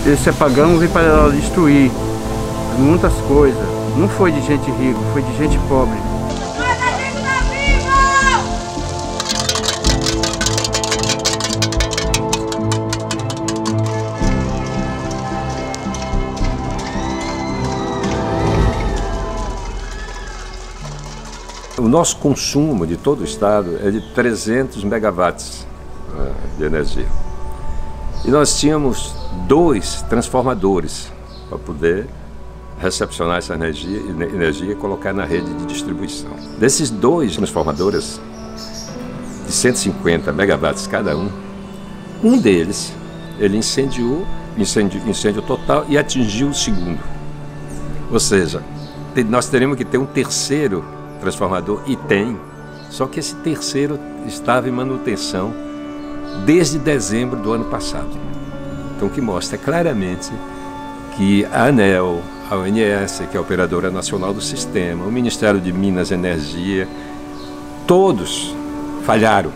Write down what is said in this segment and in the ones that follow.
esse apagão veio para destruir muitas coisas. Não foi de gente rica, foi de gente pobre. Mas a gente tá vivo! O nosso consumo de todo o estado é de 300 megawatts de energia. E nós tínhamos 2 transformadores para poder recepcionar essa energia e colocar na rede de distribuição. Desses 2 transformadores, de 150 megawatts cada um deles, ele incendiou, incêndio total, e atingiu o segundo. Ou seja, nós teremos que ter um terceiro transformador, e tem, só que esse terceiro estava em manutenção desde dezembro do ano passado. Então, o que mostra claramente que a ANEEL, a ONS, que é a Operadora Nacional do Sistema, o Ministério de Minas e Energia, todos falharam.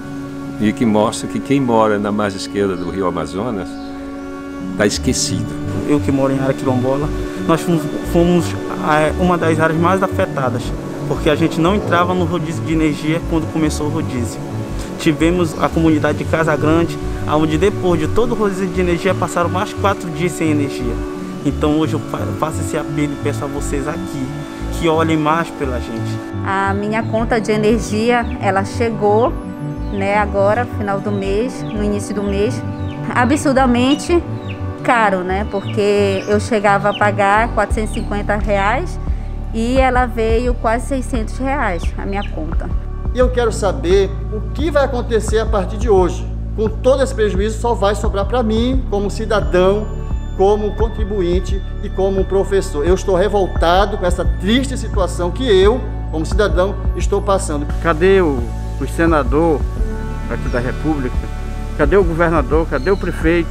E que mostra que quem mora na margem esquerda do Rio Amazonas está esquecido. Eu que moro em área quilombola, nós fomos uma das áreas mais afetadas, porque a gente não entrava no rodízio de energia quando começou o rodízio. Tivemos a comunidade de Casa Grande, onde depois de todo o rodízio de energia passaram mais 4 dias sem energia. Então hoje eu faço esse apelo e peço a vocês aqui que olhem mais pela gente. A minha conta de energia, ela chegou, né, agora, final do mês, no início do mês, absurdamente caro, né, porque eu chegava a pagar R$450 e ela veio quase R$600 a minha conta. E eu quero saber o que vai acontecer a partir de hoje. Com todo esse prejuízo, só vai sobrar para mim, como cidadão, como contribuinte e como professor. Eu estou revoltado com essa triste situação que eu, como cidadão, estou passando. Cadê o senador aqui da República? Cadê o governador? Cadê o prefeito?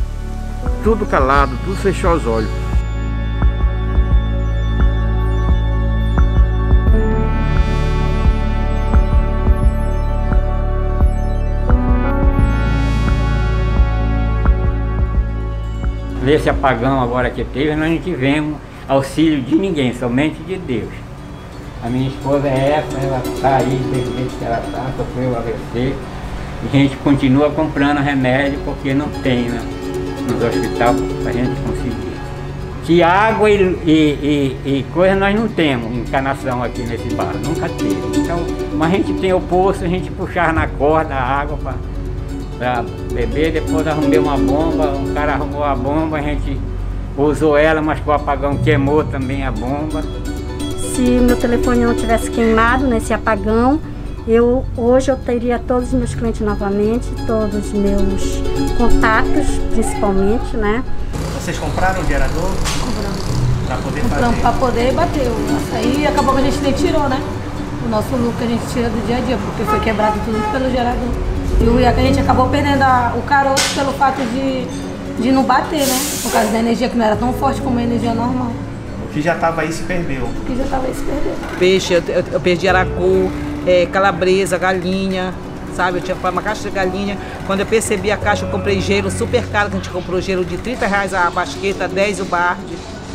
Tudo calado, tudo fechou os olhos. Nesse apagão agora que teve, nós não tivemos auxílio de ninguém, somente de Deus. A minha esposa é essa, ela está aí, desde que ela está, sofreu AVC. E a gente continua comprando remédio porque não tem, né, nos hospitais para a gente conseguir. Que água e coisa nós não temos, encanação aqui nesse bar, nunca teve. Então, mas a gente tem o poço, a gente puxava na corda a água para beber. Depois arrumei uma bomba, um cara arrumou a bomba, a gente usou ela, mas com o apagão queimou também a bomba. Se meu telefone não tivesse queimado nesse apagão, hoje eu teria todos os meus clientes novamente, todos os meus contatos, principalmente, né? Vocês compraram o gerador? Compramos. Para poder Compramos fazer? para poder bater. Aí acabou que a gente nem tirou, né? O nosso lucro que a gente tira do dia a dia, porque foi quebrado tudo pelo gerador. E a gente acabou perdendo o caroço pelo fato de não bater, né? Por causa da energia que não era tão forte como a energia normal. O que já estava aí se perdeu. O que já estava aí se perdeu. Peixe, eu perdi aracu, calabresa, galinha, sabe? Eu tinha uma caixa de galinha. Quando eu percebi a caixa, eu comprei gelo super caro, que a gente comprou gelo de R$30 a basqueta, 10 o barde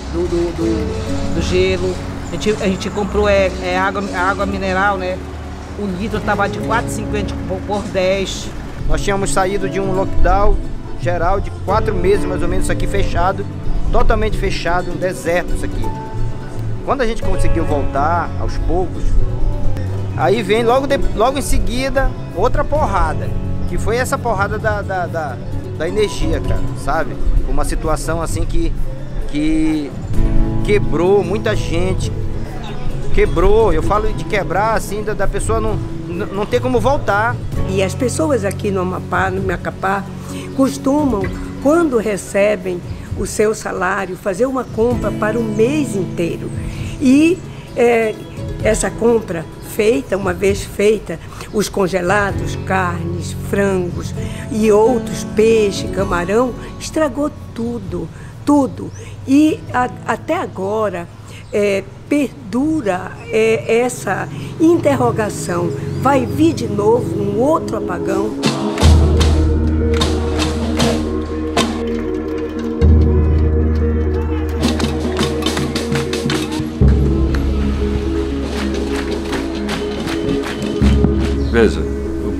do gelo. A gente comprou água mineral, né? O litro estava de R$4,50 por 10. Nós tínhamos saído de um lockdown geral de 4 meses, mais ou menos, isso aqui fechado, totalmente fechado, um deserto isso aqui. Quando a gente conseguiu voltar, aos poucos, aí vem logo em seguida outra porrada, que foi essa porrada da energia, cara, sabe? Uma situação assim que quebrou muita gente. Quebrou, eu falo de quebrar assim, da pessoa não ter como voltar. E as pessoas aqui no Amapá, no Macapá, costumam, quando recebem o seu salário, fazer uma compra para o mês inteiro. E essa compra feita, uma vez feita, os congelados, carnes, frangos e outros, peixe, camarão, estragou tudo, tudo. E até agora perdura essa interrogação. Vai vir de novo um outro apagão?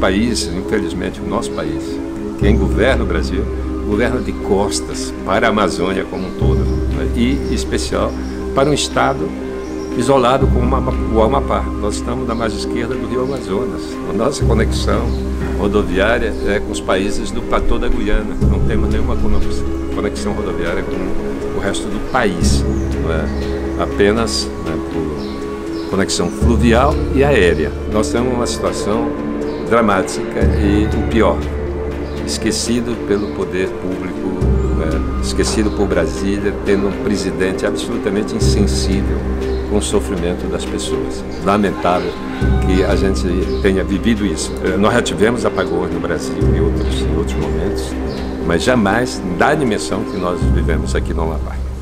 país, infelizmente o nosso país, quem governa o Brasil, governa de costas para a Amazônia como um todo, né? E em especial para um estado isolado como o Amapá. Nós estamos na margem esquerda do rio Amazonas. A nossa conexão rodoviária é com os países do platô da Guiana. Não temos nenhuma conexão rodoviária com o resto do país. Não é? Apenas, né, por conexão fluvial e aérea. Nós temos uma situação dramática e o pior, esquecido pelo poder público, né, esquecido por Brasília, tendo um presidente absolutamente insensível com o sofrimento das pessoas. Lamentável que a gente tenha vivido isso. Nós já tivemos apagões no Brasil em outros momentos, mas jamais da dimensão que nós vivemos aqui no Amapá.